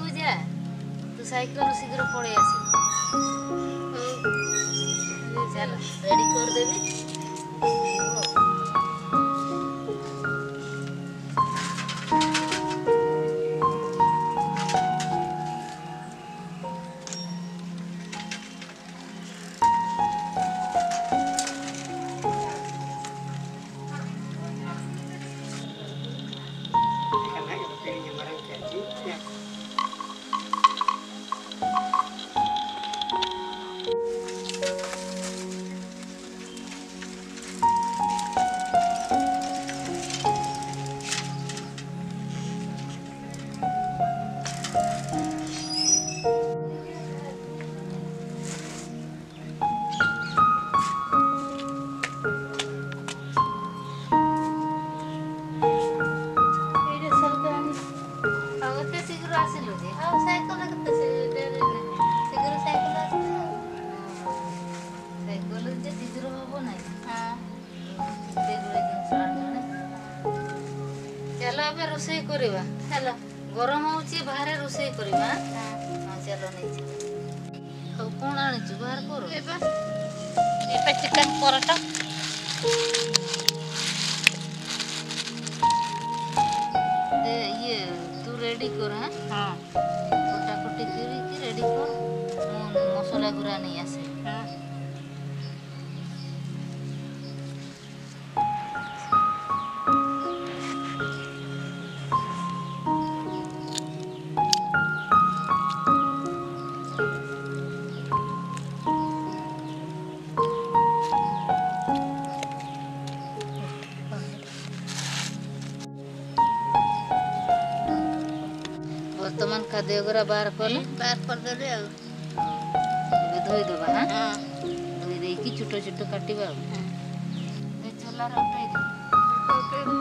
जा तू साइकेल शीघ्र पड़े आस चल रेडी कर देबी चलो अब रोषे करवा चलो गरम होची बाहर रोषे करवा हां चलो नहीं अब कौन आनी बाहर कर एपा चिकन परोटा दे ये तू रेडी कर हां कोटा कोटी की रेडी कर मसाला गुरा नहीं आसे हां वर्तमान खाद्य गुरा बाहर कर देले धोई देबा हां धोई दे की छोटो छोटो काटिबा ए चला रटै दे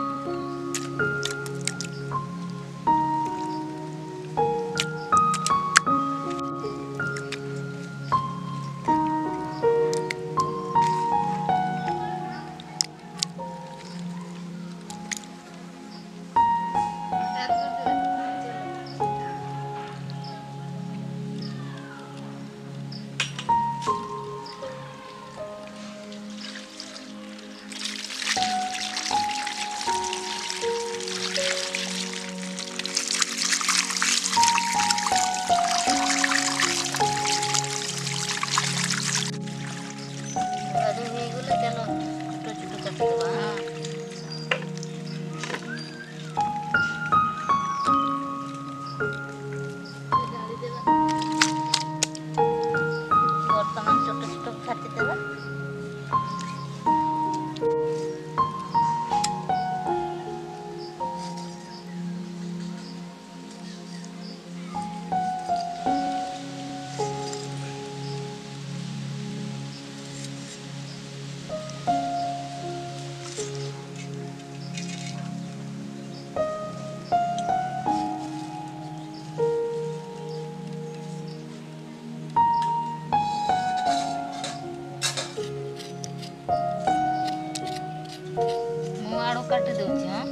काट दउछ हां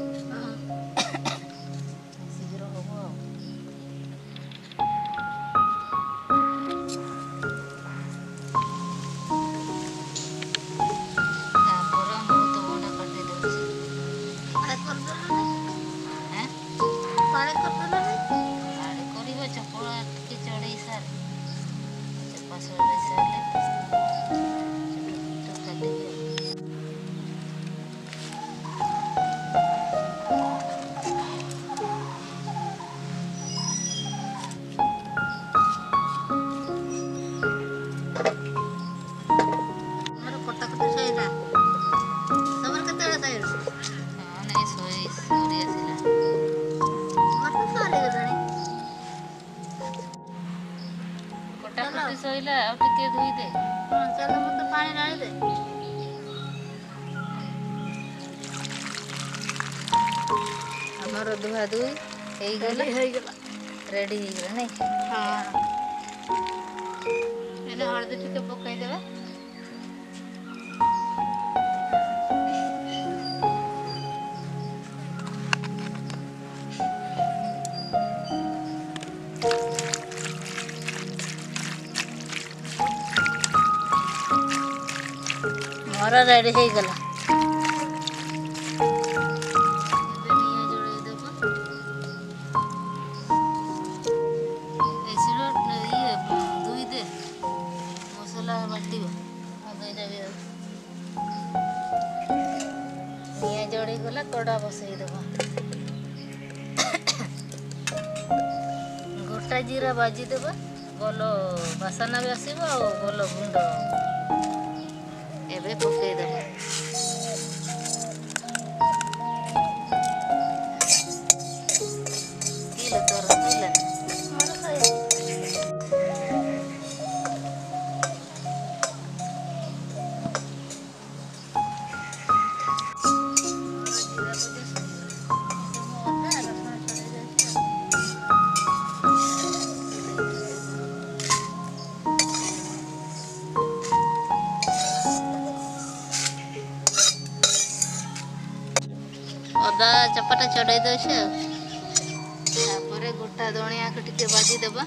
शीघ्र होबो तापर बहुत बड़ा काट दउछ पारे कर देला हैं पारे कर देला पारे करिबो चपला के चढ़ई सार चपा चढ़ई सार तो काट दे सोइला और टिके धोई दे हां चल मत पानी डाल दे हमर दुहा दुई हेई गेला रेडी हे गेला नहीं हां एने हळदी टिके पकाई देबा ଆମର ରେଡ଼ି ହେଇଗଲା। ମସଲା ବାଟିବ ନିଆଁ ଜଳିଗଲା, କଡ଼ା ବସେଇଦେବା। ଗୋଟା ଜିରା ବାଜିଦେବା, ଭଲ ବାସନା ବି ଆସିବ ଆଉ ଭଲ ଗୁଣ୍ଡ। ଏବେ ପକେଇଦେବା। ଅଦା ଚପାଟା ଛଡ଼େଇ ଦେଉଛି ଆଉ ତାପରେ ଗୋଟା ଧଣିଆକୁ ଟିକେ ଭାଜିଦେବା।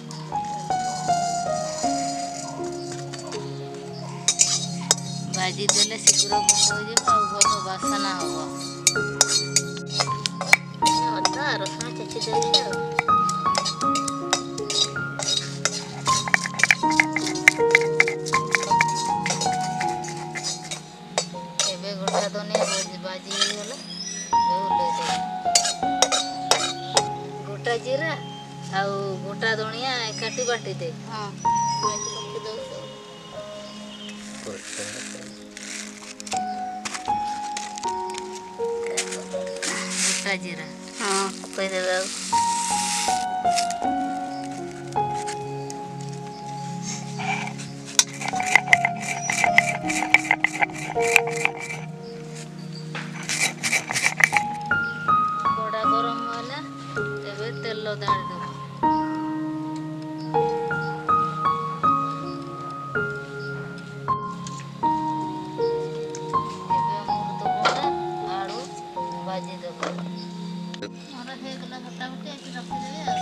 ଭାଜିଦେଲେ ଶୀଘ୍ର ଗୁଣ୍ଡ ହେଇଯିବ ଆଉ ଭଲ ବାସନା ହବ। ଅଦା ରସୁଣ ଛେଚି ଦେଉଛି ଆଉ ଏବେ ଗୋଟା ଧନିଆ ଭାଜି ହେଇଗଲା। ଗୋଟା ଜିରା ଆଉ ଗୋଟା ଧଣିଆ ଏକାଠି ବାଟିଦେ। ଗୋଟା ଜିରା କହିଦେବେ ଆଉ କଡ଼ା ଗରମ ହେଲା। ଏବେ ତେଲ ଢାଳିଦେବା। ଏବେ ଅମୃତଭଣ୍ଡା ଆଳୁ ଭାଜିଦେବା। ମୋର ହେଇଗଲା ମୋଟାମୋଟି, ଏଠି ରଖିଦେବି ଆଉ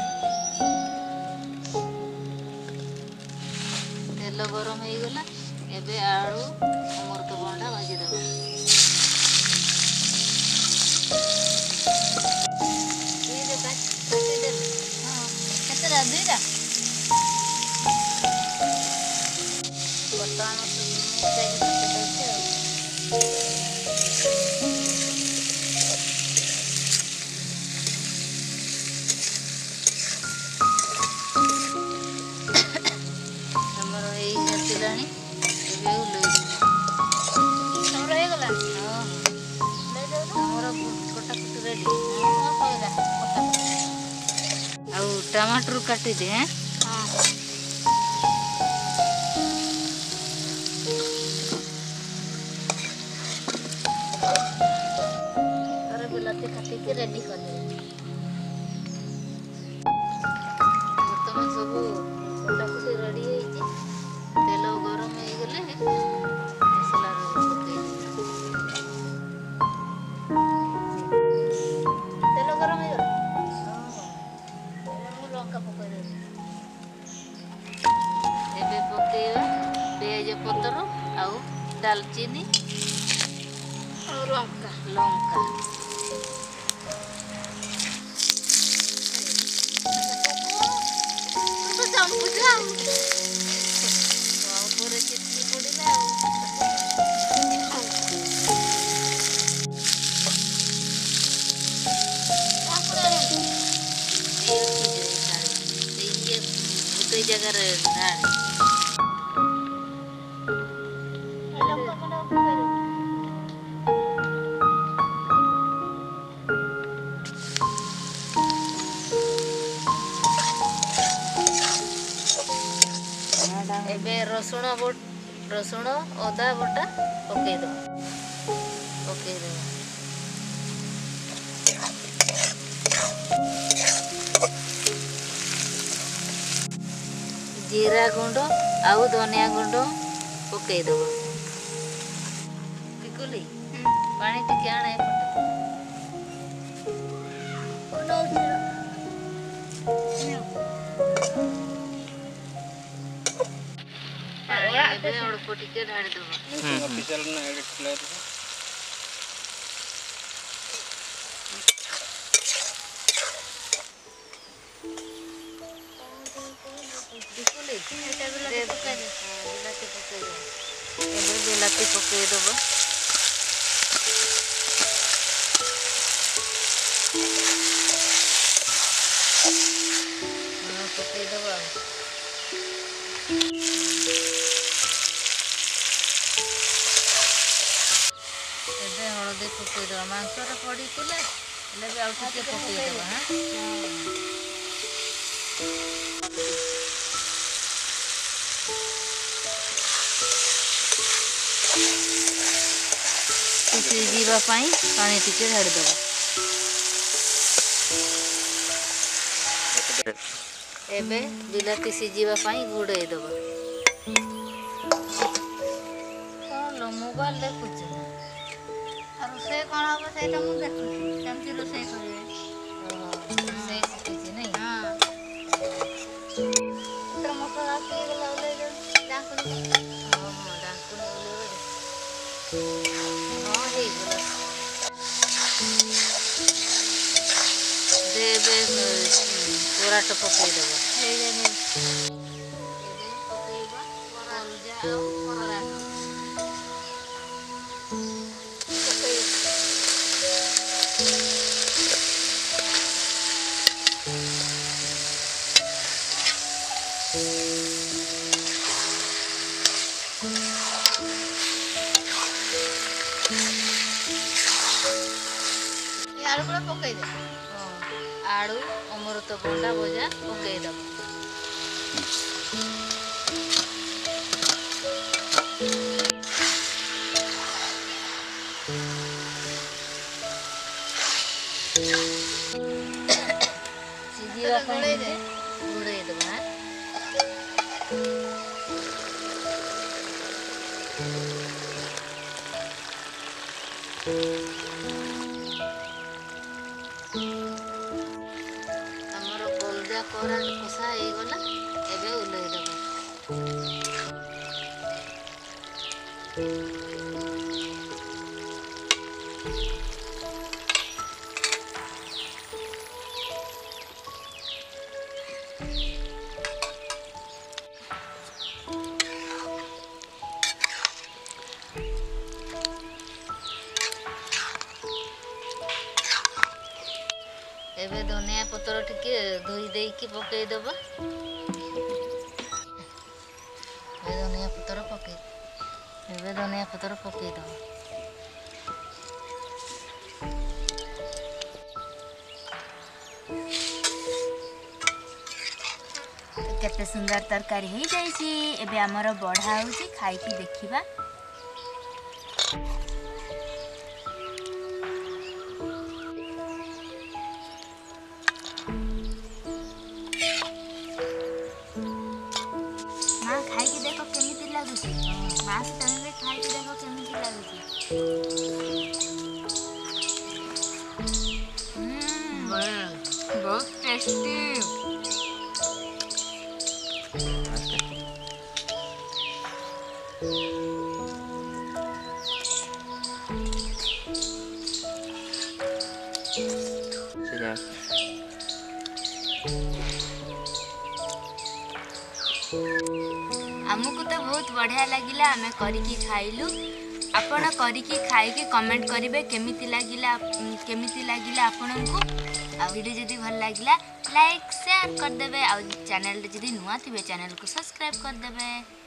ତେଲ ଗରମ ହେଇଗଲା। ଏବେ ଆଳୁ ଅମୃତଭଣ୍ଡା ଭାଜିଦେବା। କେତେଟା? ଦୁଇଟା ବର୍ତ୍ତମାନ ଆମର ଏଇ ଆସିଲାଣି। ଏବେ ଆମର ହେଇଗଲା। ଆମର କଟାକଟି ରେଡ଼ି। ଆଉ ଟମାଟର କାଟିଦେ। ବିଲାତି କାଟିକି ରେଡ଼ି କଲେ। ବର୍ତ୍ତମାନ ସବୁ କଟାକଟି ରେଡ଼ି ହେଇଛି। ତେଲ ଗରମ ହେଇଗଲେ ମସଲା ପକେଇଦେବି। ତେଲ ଗରମ ହେଇଗଲା। ମୁଁ ଲଙ୍କା ପକେଇଦେବି। ଏବେ ପକେଇବା ପିଆଜ ପତ୍ର ଆଉ ଡାଲଚିନି ଆଉ ଲଙ୍କା। ଉପରେ ଚିଟକି ପଡ଼ିଲା ଆଉ ଗୋଟେ ଜାଗାରେ ଢାଳି। ଏବେ ରସୁଣ ଅଦା ବଟା ପକେଇଦେବା। ଜିରା ଗୁଣ୍ଡ ଆଉ ଧନିଆ ଗୁଣ୍ଡ ପକେଇଦେବା। ପିକୁଲି ପାଣି ଟିକେ ଆଣେ। ଏବେ ଅଳ୍ପ ଟିକେ ଢାଳି ଦେବା। ଅଫିସିଆଲ ନା ଏଡିଟ୍ ପ୍ଲେୟର ବିଲାତି ପକେଇଦେବ। ପକେଇଦେବ ଆଉ ଏବେ ହଳଦୀ ପକେଇଦେବା। ମାଂସରେ ପଡ଼ିଥିଲେ ହେଲେ ବି ଆଉ ଟିକେ ପକେଇଦେବା। ସିଝିବା ପାଇଁ ପାଣି ଟିକେ ଢାଳିଦେବା। ଏବେ ବିଲାତି ସିଝିବା ପାଇଁ ଘୋଡ଼େଇ ଦେବା। କ'ଣ ମୋବାଇଲ ଦେଖୁଛୁ? ଆଉ ରୋଷେଇ କ'ଣ ହବ ସେଇଟା ମୁଁ ଦେଖୁଛି। କେମିତି ରୋଷେଇ କରିବେ? ରୋଷେଇ ଶିଖିଛି ନାଇଁ? ମସଲା ହେଇଗଲା ଡାଙ୍କୁଣି ହଁ ହେଇଗଲା। ଏବେ ପରାଟ ପକେଇଦେବ। ଏବେ ପକେଇବା କଲଜା ଆଉ ପରାଟ। ଆଳୁ ପୁରା ପକେଇଦେ। ଆଳୁ ଅମୃତଭଣ୍ଡା ଭଜା ପକେଇଦେବ। ସିଝିବା ପାଇଁ ଘୋଡ଼େଇ ଦେବା। ଆମର କଲଜା ପରାଟ କଷା ହେଇଗଲା। ଏବେ ଓହ୍ଲେଇ ଦେବା। ଏବେ ଧନିଆ ପତ୍ର ଟିକେ ଧୋଇ ଦେଇକି ପକେଇଦେବା। ଏବେ ଧନିଆ ପତ୍ର ପକେଇଦେବା। केते सुंदर तरकारी हो जाइए। एबे आमर बढ़ा होची खाइकी देखिबा। माँ खाइकी देखो केमिति लागुची। माँ से तमे खाइकी देखो केमिति लागुची। बहुत टेस्टी। आमको तो बहुत बढ़िया लगिला। आमे करिकी खाइलु। आपण करिकी खाइकी कमेंट करिवे केमिति लागिला आपनको। आ वीडियो जदी भल लागिला लाइक शेयर कर देबे। आ चैनल जदी नुआ थिबे चैनल को सब्सक्राइब कर देबे।